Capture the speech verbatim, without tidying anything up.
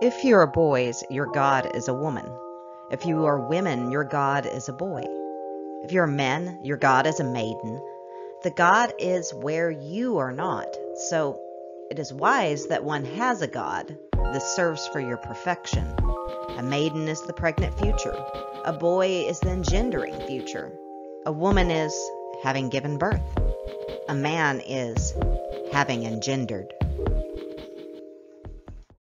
If you are boys, your god is a woman. If you are women, your god is a boy. If you're men, your god is a maiden. The god is where you are not. So it is wise that one has a god. This serves for your perfection. A maiden is the pregnant future. A boy is the engendering future. A woman is having given birth. A man is having engendered.